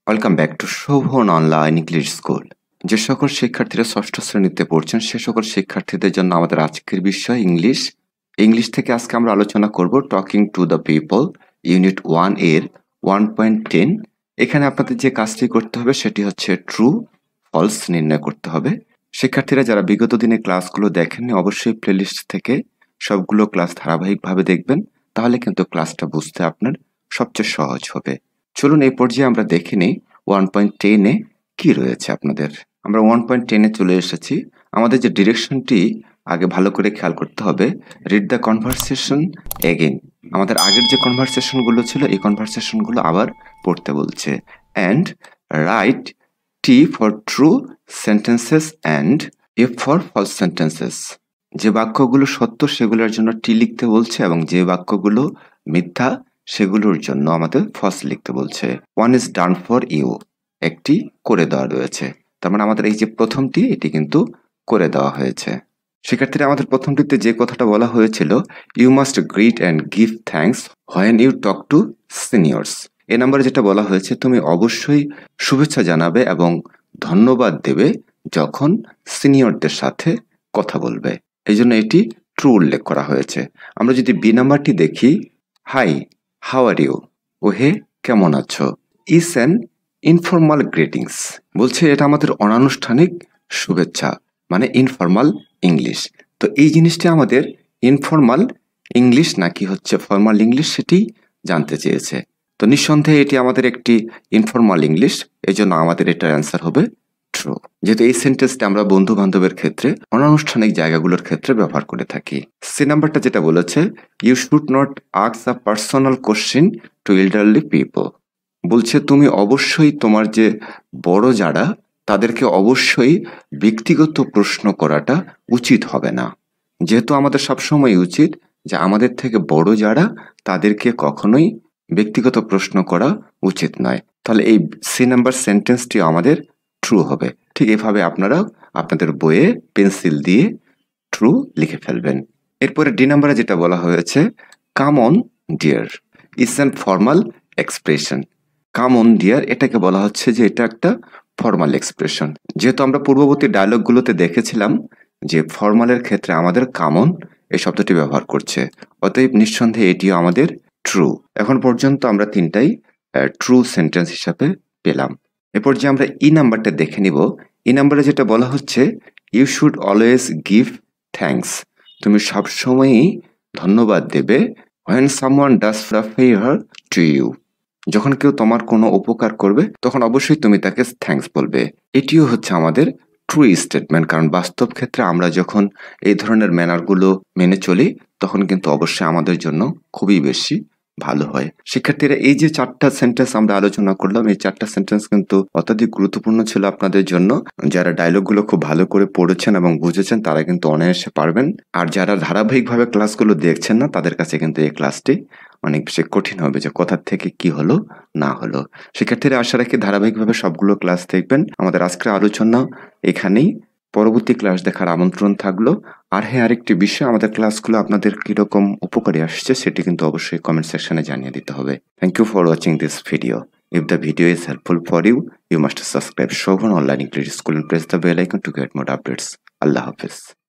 Welcome back to Shovon online English school. যে সকল শিক্ষার্থীরা ষষ্ঠ শ্রেণীতে পড়ছেন সে সকল শিক্ষার্থীদের জন্য আমাদের আজকের বিষয় ইংলিশ থেকে আজকে আমরা আলোচনা করব talking to the people unit 1 এর 1.10। এখানে আপনাদের যে কাজটি করতে হবে সেটি হচ্ছে ট্রু ফলস নির্ণয় করতে হবে। শিক্ষার্থীরা যারা বিগত দিনে ক্লাসগুলো দেখেননি অবশ্যই প্লেলিস্ট থেকে সবগুলো ক্লাস ধারাবাহিকভাবে দেখবেন, তাহলে কিন্তু ক্লাসটা বুঝতে আপনার সবচেয়ে সহজ হবে। চলুন এই পর্যায়ে আমরা দেখে নিই 1.10 এ কি রয়েছে আপনাদের। আমরা 1.10 এ চলে এসেছি। আমাদের যে ডিরেকশনটি আগে ভালো করে খেয়াল করতে হবে, রিড দ্য কনভারসেশন এগেইন। আমাদের আগের যে কনভারসেশনগুলো ছিল এই কনভারসেশনগুলো আবার পড়তে বলছে। And write T for true sentences and F for false sentences. যে বাক্যগুলো সত্য সেগুলোর জন্য টি লিখতে বলছে এবং যে বাক্যগুলো মিথ্যা সেগুলোর জন্য আমাদের ফলস লিখতে বলছে। One is done for you, একটি করে দেওয়া রয়েছে। তার মানে আমাদের এই যে প্রথমটি এটি কিন্তু করে দেওয়া হয়েছে। শিক্ষার্থীরা আমাদের প্রথমটিতে যে কথাটা বলা হয়েছিল, you must greet and give thanks when you talk to seniors. A নাম্বারে যেটা বলা হয়েছে, তুমি অবশ্যই শুভেচ্ছা জানাবে এবং ধন্যবাদ দেবে যখন সিনিয়রদের সাথে কথা বলবে। এই জন্য এটি ট্রু উল্লেখ করা হয়েছে। আমরা যদি বি নাম্বারটি দেখি, হাই হাউ আর ইউ, ও হে কেমন আছো, ইস অ্যান ইনফর্মাল গ্রিটিংস। বলছে এটা আমাদের অনানুষ্ঠানিক শুভেচ্ছা, মানে ইনফর্মাল ইংলিশ। তো এই জিনিসটি আমাদের ইনফর্মাল ইংলিশ নাকি হচ্ছে ফর্মাল ইংলিশ সেটি জানতে চেয়েছে। তো নিঃসন্দেহে এটি আমাদের একটি ইনফর্মাল ইংলিশ, এই জন্য আমাদের এটার অ্যান্সার হবে ট্রু। যেহেতু এই সেন্টেন্সটা আমরা বন্ধু বান্ধবের ক্ষেত্রে অনানুষ্ঠানিক জায়গাগুলোর ক্ষেত্রে ব্যবহার করে থাকি। সি নাম্বারটা যেটা বলেছে, you should not ask a personal question to elderly people. বলছে তুমি অবশ্যই তোমার যে বড় যারা তাদেরকে অবশ্যই ব্যক্তিগত প্রশ্ন করাটা উচিত হবে না। যেহেতু আমাদের সবসময় উচিত যে আমাদের থেকে বড় যারা তাদেরকে কখনোই ব্যক্তিগত প্রশ্ন করা উচিত নয়। তাহলে এই সি নাম্বার সেন্টেন্সটি আমাদের ট্রু হবে। ঠিক এভাবে আপনারা আপনাদের বইয়ে পেন্সিল দিয়ে ট্রু লিখে ফেলবেন। এরপরে ডি নাম্বারে যেটা বলা হয়েছে, come on dear is an formal expression. Come on dear এটাকে বলা হচ্ছে যে এটা একটা ফর্মাল এক্সপ্রেশন। যেহেতু আমরা পূর্ববর্তী ডায়লগগুলোতে দেখেছিলাম যে ফর্মালের ক্ষেত্রে আমাদের কাম অন এই শব্দটি ব্যবহার করছে, অতএব নিঃসন্দেহে এটিও আমাদের ট্রু। এখন পর্যন্ত আমরা তিনটাই ট্রু সেন্টেন্স হিসাবে পেলাম। এরপর যে আমরা ই নাম্বারটা দেখে নিব, ই নাম্বারে যেটা বলা হচ্ছে, you should always give thanks. তুমি সবসময়ই ধন্যবাদ দেবে when someone does a favor to you। যখন কেউ তোমার কোনো উপকার করবে তখন অবশ্যই তুমি তাকে থ্যাঙ্কস বলবে। এটিও হচ্ছে আমাদের ট্রু স্টেটমেন্ট, কারণ বাস্তব ক্ষেত্রে আমরা যখন এই ধরনের ম্যানারগুলো মেনে চলি তখন কিন্তু অবশ্যই আমাদের জন্য খুবই বেশি ভালো হয়। শিক্ষার্থীরা এই যে চারটা সেন্টেন্স আমরা আলোচনা করলাম, এই চারটা সেন্টেন্স কিন্তু অত্যাধিক গুরুত্বপূর্ণ ছিল আপনাদের জন্য। যারা ডায়লগগুলো খুব ভালো করে পড়েছেন এবং বুঝেছেন তারা কিন্তু অনায়াসে পারবেন। আর যারা ধারাবাহিকভাবে ক্লাসগুলো দেখছেন না তাদের কাছে কিন্তু এই ক্লাসটি অনেক বেশি কঠিন হবে যে কোথা থেকে কি হলো না হলো। শিক্ষার্থীরা আশা রাখি ধারাবাহিকভাবে সবগুলো ক্লাস দেখবেন। আমাদের আজকের আলোচনা এখানেই, পরবর্তী ক্লাস দেখার আমন্ত্রণ থাকলো। আর হ্যাঁ, আরেকটি বিষয়, আমাদের ক্লাসগুলো আপনাদের কিরকম উপকারী আসছে সেটি কিন্তু অবশ্যই কমেন্ট সেকশনে জানিয়ে দিতে হবে। Thank you for watching this video. If the video is helpful for you, you must subscribe Shovon Online English School and press the bell icon to get more updates. Allah Hafiz.